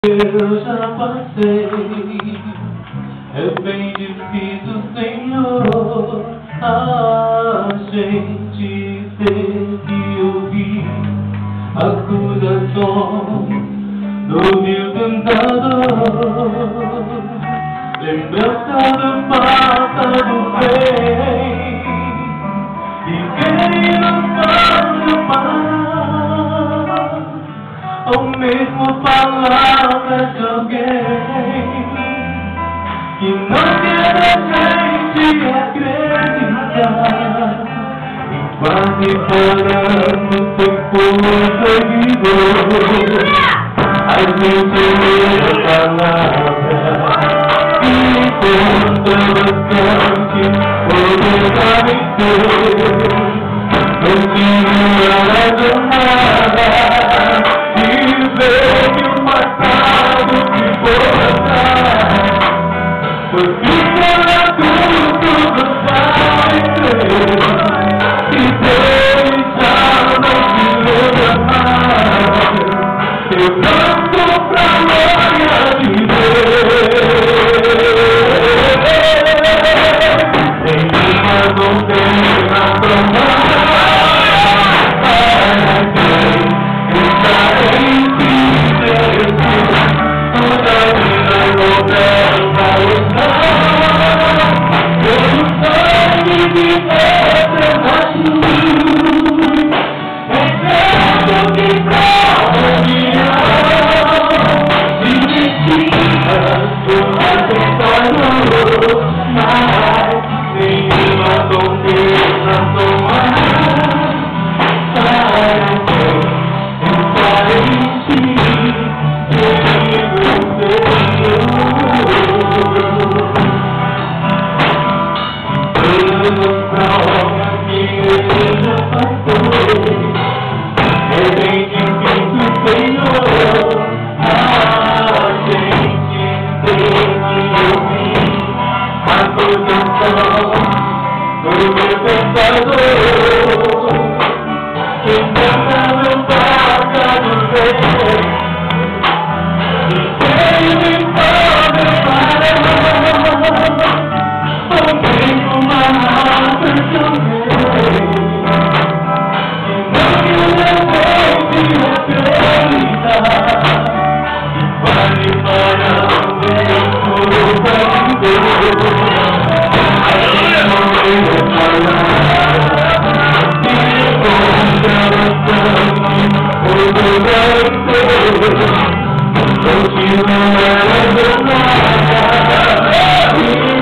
Eu já passei, é bem difícil, Senhor, a gente ter que ouvir acusações do vil tentador, lembrança do passado bem, e quem não pode amar, ou mesmo palavras de alguém que não quer a gente acreditar, e quase parando foi proibido a gente ler a palavra e encontra bastante poder a vencer. Não tinha de nada e ver que o passado ficou atrás, porque para tudo vai crer e deixar não se lembra mais. Eu canto pra glória de Deus, nenhuma condena pra nós. Continua a